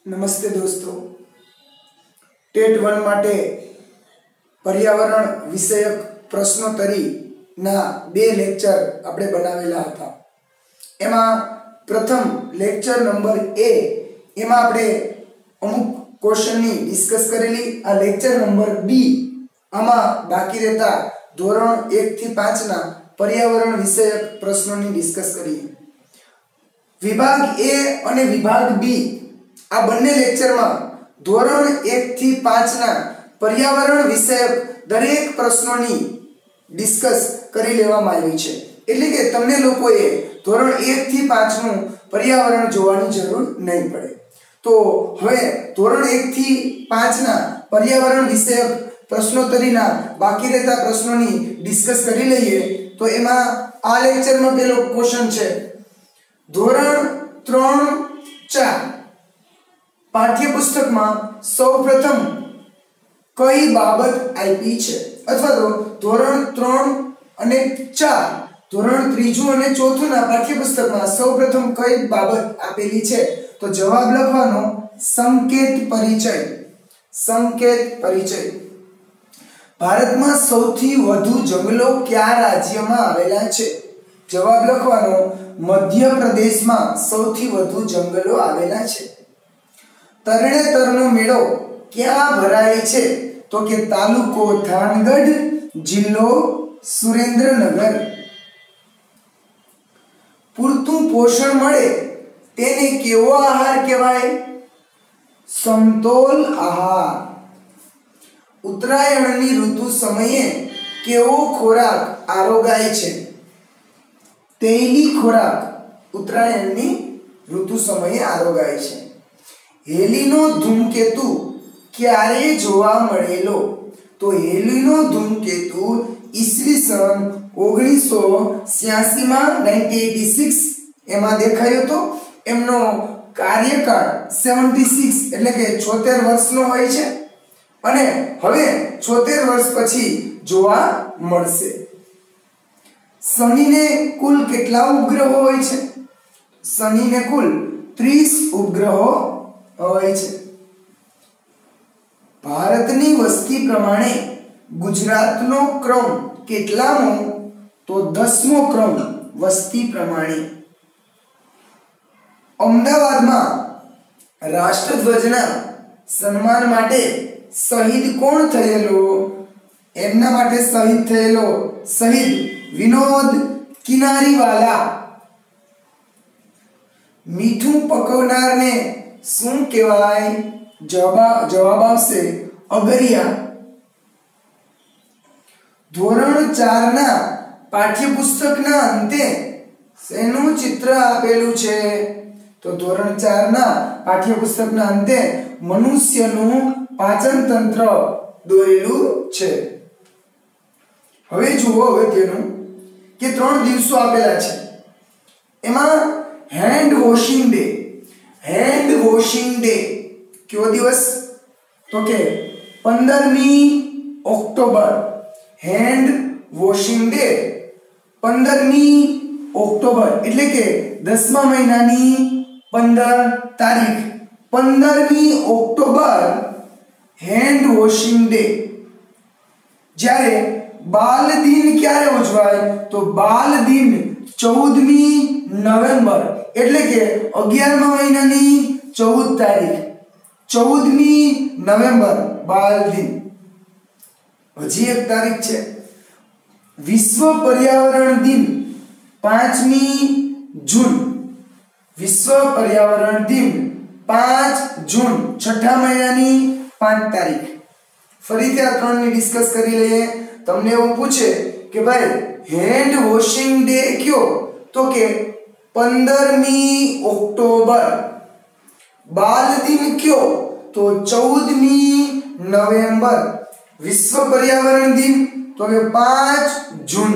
નમસ્તે દોસ્તો, ટેટ 1 માટે પર્યાવરણ વિષયક પ્રશ્નોત્તરીના બે લેક્ચર આપણે બનાવેલા હતા. એમાં પ્રથમ લેક્ચર નંબર A એમાં આપણે અમુક ક્વેશ્ચનની ડિસ્કસ કરેલી. આ લેક્ચર નંબર B આમાં બાકી રહેતા ધોરણ 1 થી 5 ના પર્યાવરણ વિષયક પ્રશ્નોની ડિસ્કસ કરીએ. વિભાગ A અને વિભાગ B આ બંને લેક્ચરમાં ધોરણ 1 થી 5 ના પર્યાવરણ વિષયક દરેક પ્રશ્નોની ડિસ્કસ કરી લેવામાં આવી છે. એટલે કે તમને લોકોએ ધોરણ 1 થી 5 નું પર્યાવરણ જોવાની જરૂર નહીં પડે. તો હવે ધોરણ 1 થી 5 ના પર્યાવરણ વિષયક પ્રશ્નોત્તરીના બાકી રહેતા પ્રશ્નોની ડિસ્કસ કરી લઈએ. તો એમાં આ લેક્ચરમાં પહેલો ક્વેશ્ચન છે, ધોરણ 3-4 પાઠ્યપુસ્તકમાં સૌપ્રથમ કઈ બાબત આપી છે, અથવા તો ધોરણ 3 અને 4 ધોરણ 3 અને 4 ના પાઠ્યપુસ્તકમાં સૌપ્રથમ કઈ બાબત આપેલી છે? તો જવાબ લખવાનો સંકેત પરિચય. સંકેત પરિચય. ભારતમાં સૌથી વધુ જંગલો કયા રાજ્યમાં આવેલા છે? જવાબ લખવાનો મધ્યપ્રદેશમાં સૌથી વધુ જંગલો આવેલા છે. તરણેતરનો મેળો ક્યાં ભરાય છે? તો કે તાલુકો થાનગઢ, જિલ્લો સુરેન્દ્રનગર. પૂરતું પોષણ મળે તેને કેવો આહાર કહેવાય? સમતોલ આહાર. ઉત્તરાયણની ઋતુ સમયે કેવો ખોરાક આરોગાય છે? તેલી ખોરાક ઉત્તરાયણની ઋતુ સમયે આરોગાય છે. હેલીનો ધૂમકેતુ ક્યારે જોવા મળેલો? તો હેલીનો ધૂમકેતુ ઈસવીસન 1986 માં 1986 એમાં દેખાયો હતો. એમનો કાર્યકાળ 76 એટલે કે 76 વર્ષનો હોય છે અને હવે 76 વર્ષ પછી જોવા મળશે. શનિને કુલ કેટલા ઉપગ્રહો હોય છે? શનિને કુલ 30 ઉપગ્રહો હોય છે. ભારતની વસ્તી પ્રમાણે ગુજરાતનો ક્રમ કેટલામો? તો 10મો ક્રમ વસ્તી પ્રમાણે. અમદાવાદમાં રાષ્ટ્રધ્વજના સન્માન માટે શહીદ કોણ થયેલો? એમના માટે શહીદ થયેલો શહીદ વિનોદ કિનારીવાલા. મીઠું પકવનારને શું કહેવાય? જવાબ આવશે અગરિયા. ધોરણ 4 ના પાઠ્યપુસ્તકના અંતે શેનું ચિત્ર આપેલું છે? તો ધોરણ 4 ના પાઠ્યપુસ્તકના અંતે મનુષ્યનું પાચન તંત્ર દોરેલું છે. હવે જુઓ અગત્યનું કે 3 દિવસો આપેલા છે. એમાં hand washing day. Hand washing day કયો દિવસ? તો કે 15મી ઓક્ટોબર. હેન્ડ વોશિંગ ડે 15મી ઓક્ટોબર એટલે કે 10મા મહિનાની 15 તારીખ 15મી ઓક્ટોબર હેન્ડ વોશિંગ ડે. જ્યારે બાલ દિન ક્યારે ઉજવાય? તો બાલ દિન 14મી નવેમ્બર એટલે કે 11મા મહિનાની 14 તારીખ 14મી નવેમ્બર બાલ દિન. હજી એક તારીખ છે, વિશ્વ પર્યાવરણ દિન 5મી જૂન. વિશ્વ પર્યાવરણ દિન 5 જૂન 6મા મહિનાની 5 તારીખ. ફરીથી આ ત્રણની ડિસ્કસ કરી લઈએ. તમને એવું પૂછે કે ભાઈ હેન્ડ વોશિંગ ડે કયો? તો કે 15મી ઓક્ટોબર. બાલ દિન કયો? તો 14મી નવેમ્બર. વિશ્વ પર્યાવરણ દિન તો કે 5 જૂન.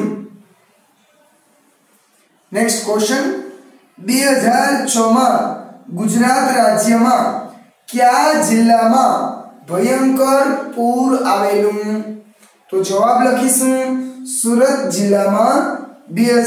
નેક્સ્ટ ક્વેશ્ચન, 2006 માં ગુજરાત રાજ્યમાં કયા જિલ્લામાં ભયંકર પૂર આવેલું? તો જવાબ લખીશું સુરત જિલ્લામાં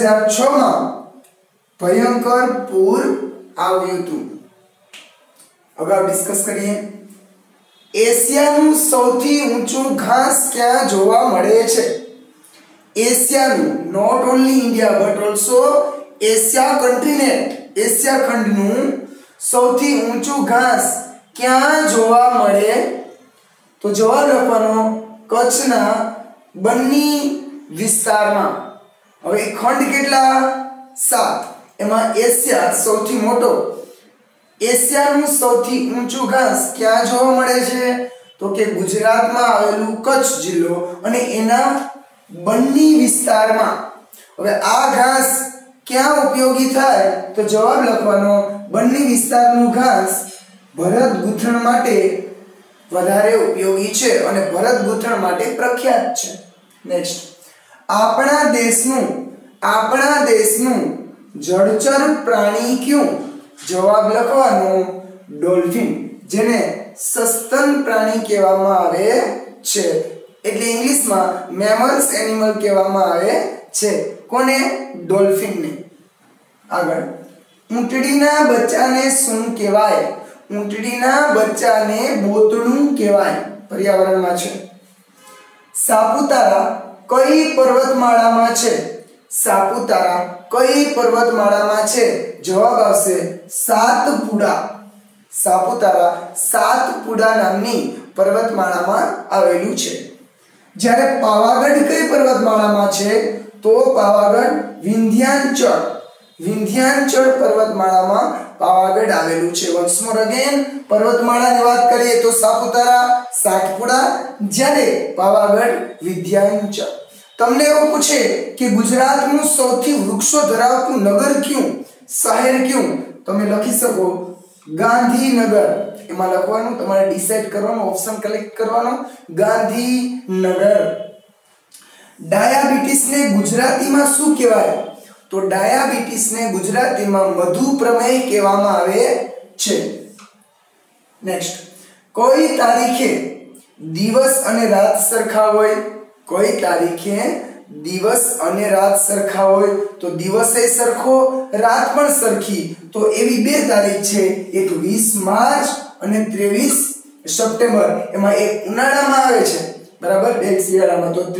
2006 માં ભયંકર પૂર આવ્યું હતું. અગાઉ ડિસ્કસ કરીએ. એશિયાનું સૌથી ઊંચું ઘાસ ક્યાં જોવા મળે છે? એશિયાનું, not only India but also Asia continent, Asia ખંડનું સૌથી ઊંચું ઘાસ ક્યાં જોવા મળે? તો જવાબ લખવાનો કચ્છના બન્ની વિસ્તારમાં. હવે ખંડ કેટલા? 7. એમાં એશિયા સૌથી મોટો. એશિયાનું સૌથી ઊંચું ઘાસ ક્યાં જોવા મળે છે? તો કે ગુજરાતમાં આવેલું કચ્છ જિલ્લો અને એના બન્ની વિસ્તારમાં. હવે આ ઘાસ ક્યાં ઉપયોગી થાય? તો જવાબ લખવાનો બન્ની વિસ્તારનું ઘાસ ભરત ગૂંથણ માટે વધારે ઉપયોગી છે અને ભરત ગૂંથણ માટે પ્રખ્યાત છે. નેક્સ્ટ, આપણા દેશનું જળચર પ્રાણી કયું? જવાબ લખવાનો ડોલ્ફિન, જેને સસ્તન પ્રાણી કહેવામાં આવે છે. એટલે ઇંગ્લિશમાં મેમલ્સ એનિમલ કહેવામાં આવે છે. કોને? ડોલ્ફિનને. આગળ, ઊંટડીના બચ્ચાને શું કહેવાય? ઊંટડીના બચ્ચાને બોતડું કહેવાય. પર્યાવરણમાં છે. સાપુતારા કઈ પર્વતમાળામાં છે? સાપુતારા કઈ પર્વતમાળામાં છે? જવાબ આવશે સાતપુડા. સાપુતારા સાતપુડા નામની પર્વતમાળામાં આવેલું છે. જ્યારે પાવાગઢ કઈ પર્વતમાળામાં છે? તો પાવાગઢ વિંધ્યાચલ પર્વતમાળામાં પાવાગઢ આવેલું છે. વન્સ મોર અગેન, પર્વતમાળાની વાત કરીએ તો સાપુતારા, સાતપુડા, જ્યારે પાવાગઢ વિંધ્યાચલ. તમને એવું પૂછે કે ગુજરાતનું સૌથી વૃક્ષો ધરાવતું નગર કયું, શહેર કયું? તમે લખી શકો ગાંધીનગર. એમાં લખવાનું, તમારે ડિસાઈડ કરવાનું, ઓપ્શન કલેક્ટ કરવાનો ગાંધીનગર. ડાયાબિટીસને ગુજરાતીમાં શું કહેવાય? તો ડાયાબિટીસને ગુજરાતીમાં મધુપ્રમેહ કહેવામાં આવે છે. નેક્સ્ટ, કઈ તારીખે દિવસ અને રાત સરખા હોય? કઈ તારીખે દિવસ અને રાત સરખા હોય? તો દિવસે સરખો, રાત પણ સરખી. તો એવી બે તારીખ છે, એક 20 માર્ચ અને 23 સપ્ટેમ્બર. એમાં એક ઉનાળામાં આવે છે, બરાબર, એક શિયાળામાં. તો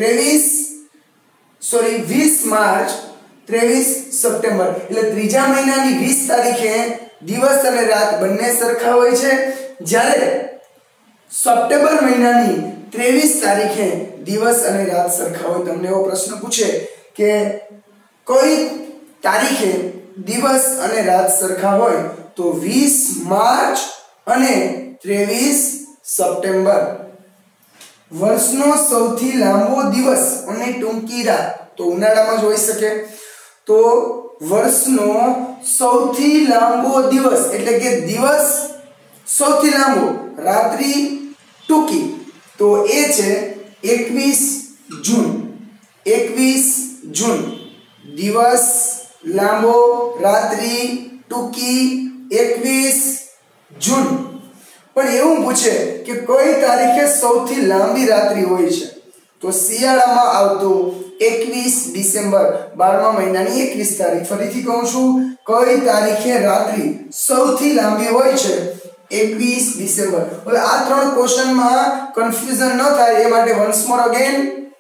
20 માર્ચ 23 સપ્ટેમ્બર. એટલે ત્રીજા મહિનાની 20 તારીખે દિવસ અને રાત બંને સરખા હોય છે, જ્યારે સપ્ટેમ્બર મહિનાની 23 તારીખે દિવસ અને રાત સરખા હોય. તમને એવો પ્રશ્ન પૂછે કે કઈ તારીખે દિવસ અને રાત સરખા હોય? તો 20 માર્ચ અને 23 સપ્ટેમ્બર. વર્ષનો સૌથી લાંબો દિવસ અને ટૂંકી રાત? તો ઉનાળામાં જ હોઈ શકે. તો વર્ષનો સૌથી લાંબો દિવસ એટલે કે દિવસ સૌથી લાંબો, રાત્રિ ટૂંકી, તો એ છે 21 જૂન. 21 જૂન. દિવસ લાંબો, રાત્રિ ટૂંકી, 21 જૂન. પણ એવું પૂછે કે કઈ તારીખે સૌથી લાંબી રાત્રિ હોય છે? તો શિયાળામાં આવતું 21 ડિસેમ્બર, 12મા મહિનાની 21 તારીખ. ફરીથી કહું છું, કઈ તારીખે રાત્રિ સૌથી લાંબી હોય છે? 21 ડિસેમ્બર. હવે આ ત્રણ ક્વેશ્ચનમાં કન્ફ્યુઝન ન થાય એ માટે વન્સ મોર અગેન,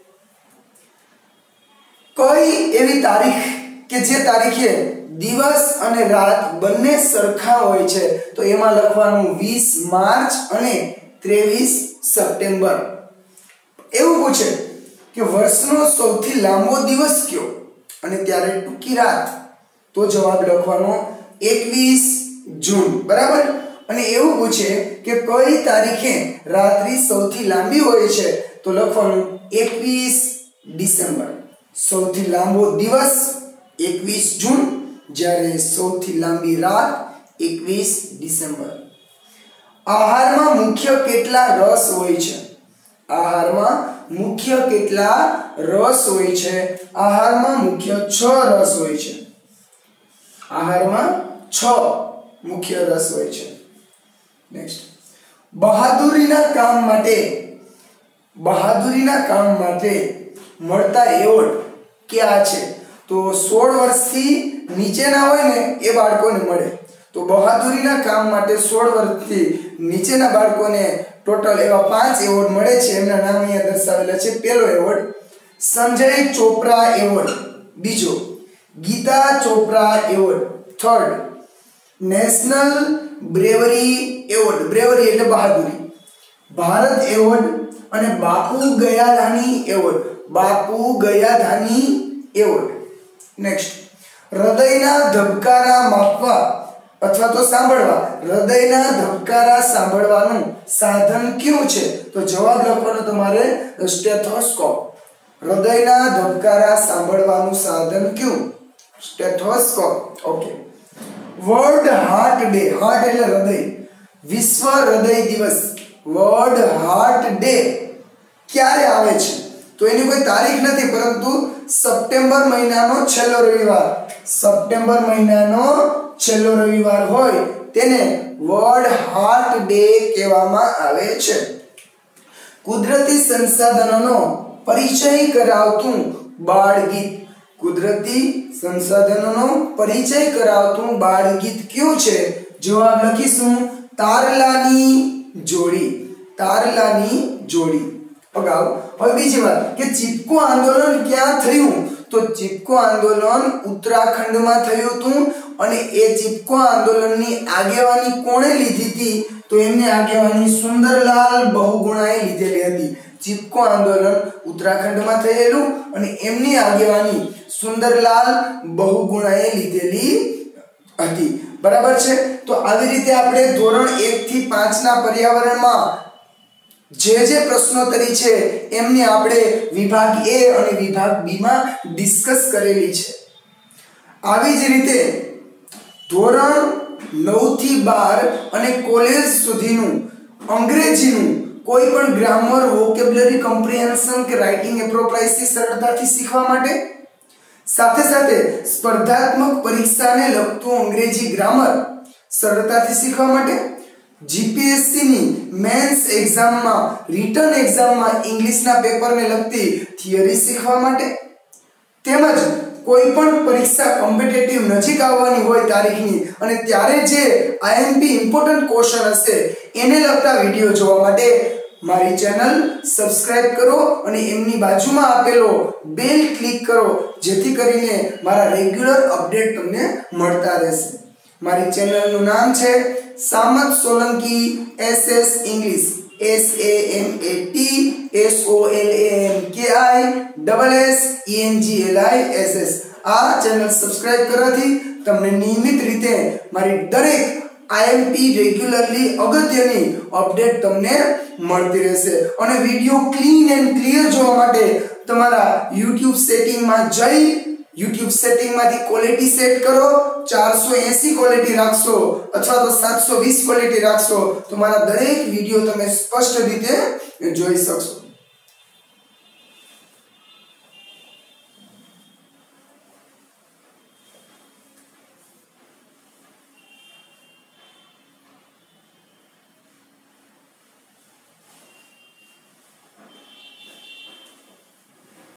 કઈ એવી તારીખ કે જે તારીખે દિવસ અને રાત બંને સરખા હોય છે? તો એમાં લખવાનું 20 માર્ચ અને 23 સપ્ટેમ્બર. એવું પૂછે કે વર્ષનો સૌથી લાંબો દિવસ કયો અને ત્યારે ટૂંકી રાત? તો જવાબ લખવાનો 21 જૂન, બરાબર. અને એવું પૂછે કે કઈ તારીખે રાત્રિ સૌથી લાંબી હોય છે? તો લખવાનું 21 ડિસેમ્બર. સૌથી લાંબો દિવસ 21 જૂન, જ્યારે સૌથી લાંબી રાત 21 ડિસેમ્બર. આહારમાં મુખ્ય કેટલા રસ હોય છે? આહારમાં મુખ્ય કેટલા રસ હોય છે? આહારમાં મુખ્ય 6 રસ હોય છે. આહારમાં 6 મુખ્ય રસ હોય છે. નેક્સ્ટ, બહાદુરીના કામ માટે મળતા એવોર્ડ ક્યાં છે? તો 16 વર્ષથી નીચેના હોય ને એ બાળકોને મળે. તો બહાદુરીના કામ માટે 16 વર્ષથી નીચેના બાળકોને ટોટલ એવા 5 એવોર્ડ મળે છે. એમના નામ અહીંયા દર્શાવેલા છે. પહેલો એવોર્ડ સંજય ચોપરા એવોર્ડ, બીજો Geeta Chopra award, third national bravery award, bravery એટલે બહાદુરી, ભારત એવોર્ડ અને બાપુ ગયાધાની એવોર્ડ, બાપુ ગયાધાની એવોર્ડ. નેક્સ્ટ હૃદયના ધબકારા માપવા અથવા તો સાંભળવા, હૃદયના ધબકારા સાંભળવાનું સાધન કયું છે? તો જવાબ લખવાનો તમારે સ્ટેથોસ્કોપ. હૃદયના ધબકારા સાંભળવાનું સાધન કયું? Stethoscope. Okay. World heart day, heart એટલે હૃદય, વિશ્વ હૃદય દિવસ, વર્લ્ડ હાર્ટ ડે ક્યારે આવે છે? તો એની કોઈ તારીખ નથી, પરંતુ સપ્ટેમ્બર મહિનાનો છેલ્લો રવિવાર, સપ્ટેમ્બર મહિનાનો છેલ્લો રવિવાર હોય તેને વર્લ્ડ હાર્ટ ડે કહેવામાં આવે છે. કુદરતી સંસાધનોનો પરિચય કરાવતું બાળગીત, કુદરતી સંસાધનોનો પરિચય કરાવતું બાળગીત કયું છે? જવાબ લખીશું તારલાની જોડી, તારલાની જોડી. અગાઉ હવે બીજી વાત કે ચિપકો આંદોલન ક્યાં થયું? તો ચિપકો આંદોલન ઉત્તરાખંડમાં થયું હતું અને એ ચિપકો આંદોલનની આગેવાની કોણે લીધી હતી? તો એમની આગેવાની સુંદરલાલ બહુગુણાએ લીધેલી હતી. ચિપકો આંદોલન ઉત્તરાખંડમાં થયેલું અને એમની આગેવાની સુંદરલાલ બહુગુણાએ લીધેલી હતી. બરાબર છે. તો આવી રીતે આપણે ધોરણ 1 થી 5 ના પર્યાવરણમાં જે પ્રશ્નોત્તરી છે એમને આપણે વિભાગ A અને વિભાગ B માં ડિસ્કસ કરેલી છે. આવી જ રીતે ધોરણ 9 થી 12 અને કોલેજ સુધીનું અંગ્રેજીનું કોઈ પણ ગ્રામર, વોકેબ્યુલરી, કોમ્પ્રિહેન્શન કે રાઇટિંગ એપ્રોપ્રાઇઝથી સરળતાથી શીખવા માટે, સાથે સાથે સ્પર્ધાત્મક પરીક્ષાને લગતું અંગ્રેજી ગ્રામર સરળતાથી શીખવા માટે, જીપીએસસી ની મેન્સ એક્ઝામમાં, રિટન એક્ઝામમાં ઇંગ્લિશના પેપરને લગતી થિયરી શીખવા માટે, તેમજ કોઈ પણ પરીક્ષા કોમ્પિટિટિવ નજીક આવવાની હોય તારીખની અને ત્યારે જે આઈએમપી ઇમ્પોર્ટન્ટ ક્વેશ્ચન હશે એને લગતા વિડિયો જોવા માટે મારી ચેનલ સબસ્ક્રાઇબ કરો અને એમની બાજુમાં આપેલો બેલ ક્લિક કરો, જેથી કરીને મારા રેગ્યુલર અપડેટ તમને મળતા રહેશે. મારી ચેનલનું નામ છે Samat Solanki SS English, SAMATSOLANKI આ ચેનલ સબસ્ક્રાઇબ કરવાથી તમને નિયમિત રીતે મારી દરેક આઈએમપી રેગ્યુલરલી અગત્યની અપડેટ તમને મળતી રહેશે. અને વિડિયો ક્લીન એન્ડ ક્લિયર જોવા માટે તમારા YouTube સેટિંગમાં જઈ YouTube સેટિંગમાંથી ક્વોલિટી સેટ કરો, 480 ક્વોલિટી રાખશો અથવા તો 720 ક્વોલિટી રાખશો તો મારા દરેક વિડિયો તમે સ્પષ્ટ રીતે જોઈ શકશો.